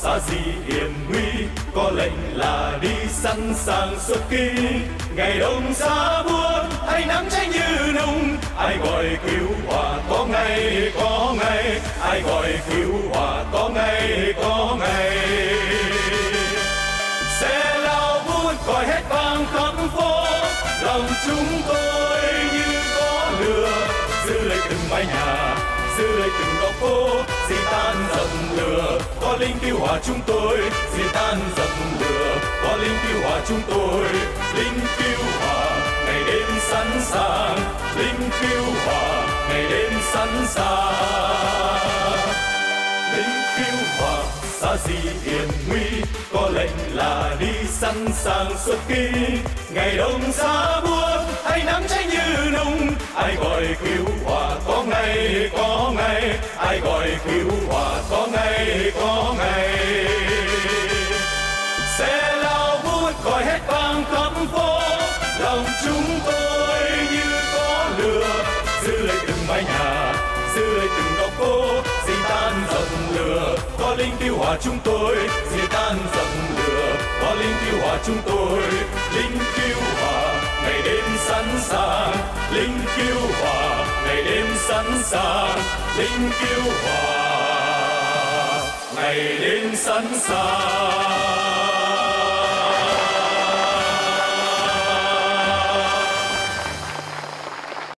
xa gì hiểm nguy, có lệnh là đi sẵn sàng xuất kích. Ngày đông giá buốt hay nắng cháy như nung, ai gọi cứu hỏa có ngày có ngày, ai gọi cứu hỏa có ngày có ngày. Xe lao vút gọi hết vang khắp phố, lòng chúng tôi như có lửa, giữ lấy từng mái nhà, giữ lấy từng góc phố, xì tan dập lửa, có linh cứu hỏa chúng tôi, xì tan dập lửa, có linh cứu hỏa chúng tôi, linh cứu hỏa ngày đêm sẵn sàng, linh cứu hỏa ngày đêm sẵn sàng. Lính cứu hỏa xa gì hiểm nguy, có lệnh là đi sẵn sàng xuất kích. Ngày đông giá buốt hay nắng cháy như nung, ai gọi cứu hỏa có ngày có ngày, ai gọi cứu hỏa có ngày có ngày. Xe lao vút gọi hết vang khắp phố, lòng chúng tôi như có lửa, giữ lấy từng mái nhà, giữ lấy từng góc phố, xì tan dập lửa, có linh cứu hỏa chúng tôi, xì tan dập lửa, có linh cứu hỏa chúng tôi, linh cứu hỏa ngày đêm sẵn sàng, linh cứu hỏa ngày đêm sẵn sàng, linh cứu hỏa ngày đêm sẵn sàng.